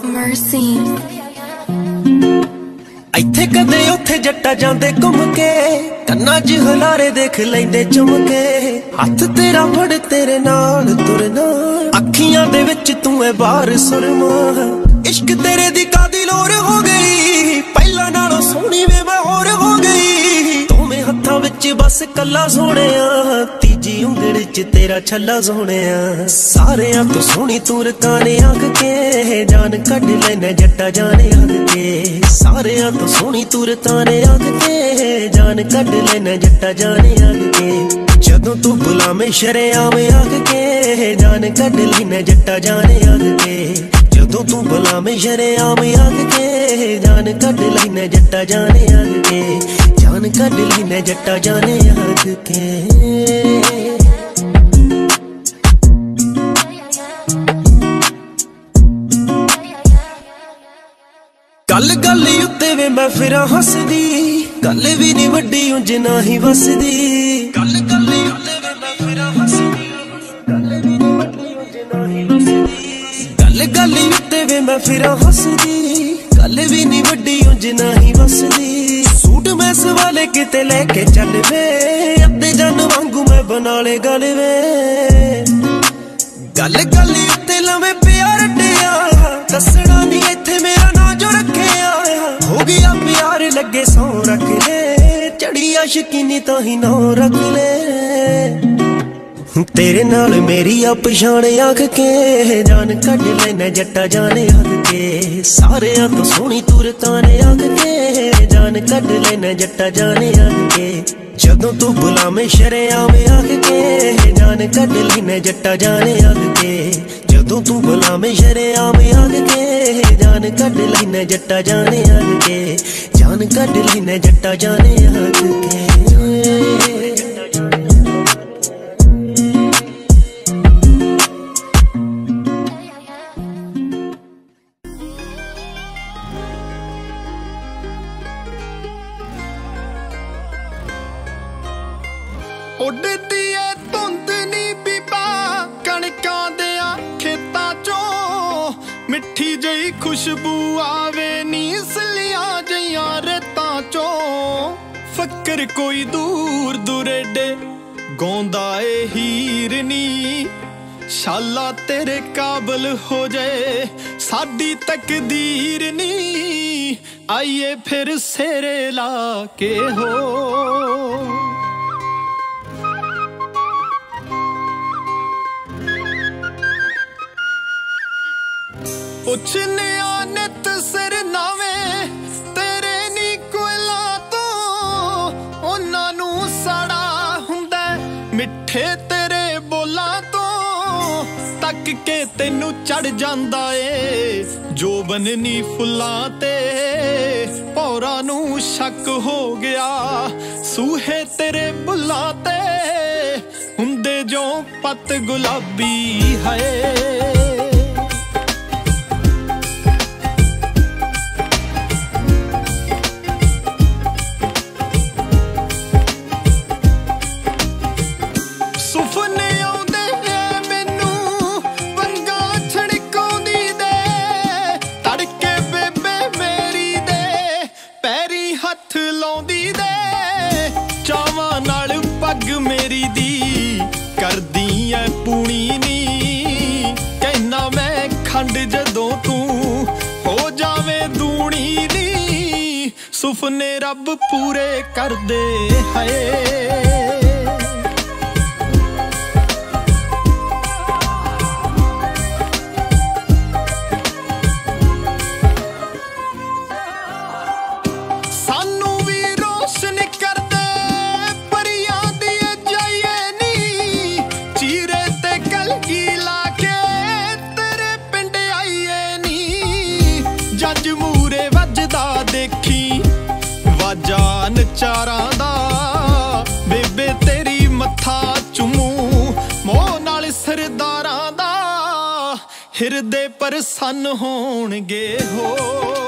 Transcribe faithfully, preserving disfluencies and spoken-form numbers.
Mercy ਇੱਥੇ ਕਦੇ ਉੱਥੇ ਜੱਟਾ ਜਾਂਦੇ ਘੁੰਮ ਕੇ ਕੰਨਾਂ 'ਚ ਹਲਾਰੇ ਦੇਖ ਲੈਂਦੇ ਚੁੰਮ ਕੇ ਹੱਥ ਤੇਰਾ ਫੜ ਤੇਰੇ ਨਾਲ ਤੁਰਨਾ ਅੱਖੀਆਂ ਦੇ ਵਿੱਚ ਤੂੰ ਐ ਬਾਹਰ ਸੁਰਮਾ ਇਸ਼ਕ ਤੇਰੇ ਦੀ ਕਾਦੀ ਲੋਰ ਹੋ ਗਈ ਪਹਿਲਾਂ ਨਾਲੋਂ ਸੋਹਣੀ ਵੇ ਮੈਂ ਹੋਰ ਹੋ ਗਈ ਦੋਵੇਂ ਹੱਥਾਂ ਵਿੱਚ ਬਸ ਕੱਲਾ ਸੋਹਣਿਆ ਤੀਜੀ ਉਂਗਲ 'ਚ ਤੇਰਾ ਛੱਲਾ ਸੋਹਣਿਆ ਸਾਰਿਆਂ ਤੋਂ ਸੋਹਣੀ ਤੂੰ ਰਕਾਨੇ ਆਖ ਕੇ ਜਾਨ ਕੱਢ ਲੈਣਾ ਜੱਟਾ ਜਾਣੇ ਆਖ ਕੇ ਸਾਰਿਆਂ ਤੋਂ ਸੋਹਣੀ ਤੂੰ ਰਕਾਨੇ ਆਖ ਕੇ ਜਾਨ ਕੱਢ ਲੈਣਾ ਜੱਟਾ ਜਾਣੇ ਆਖ ਕੇ ਜਦੋਂ ਤੂੰ ਬੁਲਾਵੇਂ ਸ਼ਰੇਆਮ ਆਖ ਕੇ ਜਾਨ ਕੱਢ ਲੈਣਾ ਜੱਟਾ ਜਾਣੇ ਆਖ ਕੇ ਜਦੋਂ ਤੂੰ ਬੁਲਾਵੇਂ ਸ਼ਰੇਆਮ ਆਖ ਕੇ ਜਾਨ ਕੱਢ ਲੈਣਾ ਜੱਟਾ ਜਾਣੇ ਆਖ ਕੇ ਜਾਨ ਕੱਢ ਲੈਣਾ ਜੱਟਾ ਜਾਣੇ ਆਖ ਕੇ ਗੱਲ ਗੱਲ ਉੱਤੇ ਵੇ ਮੈਂ ਫਿਰਾਂ ਹੱਸਦੀ ਗੱਲ ਵੀ ਨੀ ਵੱਡੀ ਉਂਝ ਨਾ ਹੀ ਵਸਦੀ ਗੱਲ ਗੱਲ ਉੱਤੇ ਵੇ ਮੈਂ ਫਿਰਾਂ ਹੱਸਦੀ ਗੱਲ ਵੀ ਨੀ ਵੱਡੀ ਉਂਝ ਨਾ ਹੀ ਵਸਦੀ ਗੱਲ ਗੱਲ ਉੱਤੇ ਵੇ ਮੈਂ ਫਿਰਾਂ ਹੱਸਦੀ ਗੱਲ ਵੀ ਨੀ ਵੱਡੀ ਉਂਝ ਨਾ ਹੀ ਵਸਦੀ ਸੂਟ ਮੈਂ ਸਵਾਲੇ ਕਿਤੇ ਲੈ ਕੇ ਚੱਲ ਵੇ ਅੱਧੇ ਜਨ ਵਾਂਗੂ ਮੈਂ ਬਣਾ ਲੇ ਗੱਲ ਵੇ ਗੱਲ ਗੱਲ ਉੱਤੇ ਲਵੇਂ ਪਿਆਰ ਰੱਟਿਆ ਦੱਸਣਾ ਨੀ ਇੱਥੇ ਮੇਰਾ ਨਾਂ ਜੋ ਰੱਖਿਆ ਹੋ ਗਿਆ ਪਿਆਰ ਲੱਗੇ ਸੌ ਰੱਖ ਲੈ ਚੜੀ ਆਸ਼ਕੀਨੀ ਤਾਂ ਹੀ ਨਾ ਰੱਖ ਲੈ ਤੇਰੇ ਨਾਲ ਮੇਰੀ ਆ ਪਛਾਣ ਆਖ ਕੇ ਜਾਨ ਕੱਢ ਲੈਣਾ ਜੱਟਾ ਜਾਣੇ ਆਖ ਕੇ ਸਾਰਿਆਂ ਤੋਂ ਸੋਹਣੀ ਤੂੰ ਰਕਾਨੇ ਆਖ ਕੇ ਜਾਨ ਕੱਢ ਲੈਣਾ ਜੱਟਾ ਜਾਣੇ ਆਖ ਕੇ ਜਦੋਂ ਤੂੰ ਬੁਲਾਵੇਂ ਸ਼ਰੇਆਮ ਆਖ ਕੇ ਜਾਨ ਕੱਢ ਲੈਣਾ ਜੱਟਾ ਜਾਣੇ ਆਖ ਕੇ ਜਦੋਂ ਤੂੰ ਬੁਲਾਵੇਂ ਸ਼ਰੇਆਮ ਆਖ ਕੇ ਜਾਨ ਕੱਢ ਲੈਣਾ ਜੱਟਾ ਜਾਣੇ ਆਖ ਕੇ ਜਾਨ ਕੱਢ ਲੈਣਾ ਜੱਟਾ ਜਾਣੇ ਆਖ ਕੇ ਉੱਡਦੀ ਏ ਧੁੰਦ ਨੀ ਬੀਬਾ ਕਣਕਾਂ ਦਿਆਂ ਖੇਤਾਂ ਚੋਂ ਮਿੱਠੀ ਜਿਹੀ ਖੁਸ਼ਬੂ ਆਵੇ ਨੀ ਸਲੀਆਂ ਜਿਹੀਆਂ ਰੇਤਾਂ ਚੋਂ ਫੱਕਰ ਕੋਈ ਦੂਰ ਦੁਰੇਡੇ ਗਾਉਂਦਾ ਏ ਹੀਰ ਨੀ ਸ਼ਾਲਾ ਤੇਰੇ ਕਾਬਲ ਹੋ ਜਾਏ ਸਾਡੀ ਤਕਦੀਰ ਨੀ ਆਈਏ ਫਿਰ ਸੇਰੇ ਲਾ ਕੇ ਹੋ ਪੁੱਛਨਿਆ ਨਿਤ ਸਿਰ ਨਾਵੇਂ ਤੇਰੇ ਨੀ ਕੋਇਲਾਂ ਤੋਂ ਉਹਨਾਂ ਨੂੰ ਸੜਾ ਹੁੰਦਾ ਮਿੱਠੇ ਤੇਰੇ ਬੋਲਾਂ ਤੋਂ ਤੱਕ ਕੇ ਤੈਨੂੰ ਚੜ ਜਾਂਦਾ ਏ ਜੋਬਨ ਨੀ ਫੁੱਲਾਂ ਤੇ ਭੌਰਾਂ ਨੂੰ ਸ਼ੱਕ ਹੋ ਗਿਆ ਸੂਹੇ ਤੇਰੇ ਬੁੱਲਾਂ ਤੇ ਹੁੰਦੇ ਜੋ ਪੱਤ ਗੁਲਾਬੀ ਹੈ ਮੇਰੀ ਦੀ ਕਰਦੀ ਐ ਪੂਣੀ ਨੀ ਕਹਿਣਾ ਮੈਂ ਖੰਡ ਜਦੋਂ ਤੂੰ ਹੋ ਜਾਵੇਂ ਦੂਣੀ ਨੀ ਸੁਪਨੇ ਰੱਬ ਪੂਰੇ ਕਰਦੇ ਹਾਏ ਚਾਰਾਂ ਦਾ ਬੇਬੇ ਤੇਰੀ ਮੱਥਾ ਚੁੰਮੂ ਮੋਹ ਨਾਲ ਸਰਦਾਰਾਂ ਦਾ ਹਿਰਦੇ ਪ੍ਰਸੰਨ ਹੋਣਗੇ ਹੋ